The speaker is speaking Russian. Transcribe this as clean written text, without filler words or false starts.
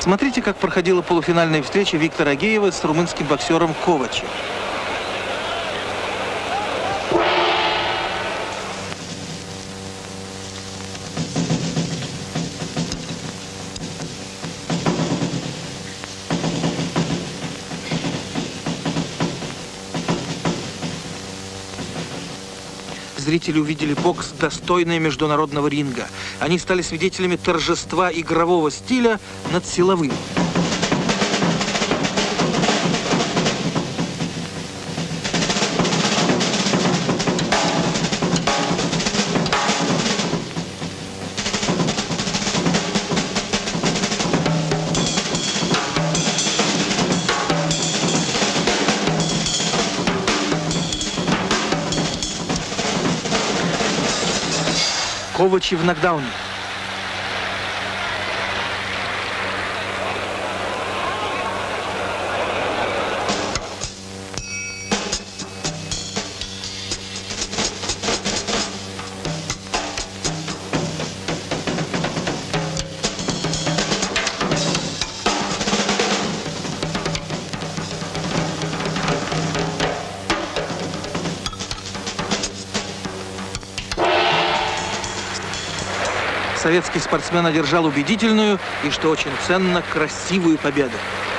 Смотрите, как проходила полуфинальная встреча Виктора Агеева с румынским боксером Ковачем. Зрители увидели бокс, достойный международного ринга. Они стали свидетелями торжества игрового стиля над силовым. Ковачи в нокдауне. Советский спортсмен одержал убедительную и, что очень ценно, красивую победу.